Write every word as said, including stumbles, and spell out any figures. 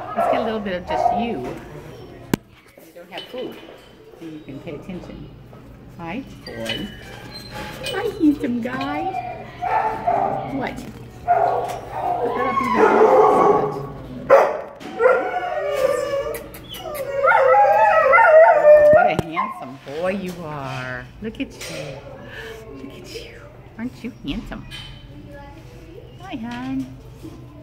Let's get a little bit of just you. You don't have food, so you can pay attention. Hi, boy. Hi, handsome guy. What? Put that up even more. Oh, what a handsome boy you are. Look at you. Look at you. Aren't you handsome? Hi, hon.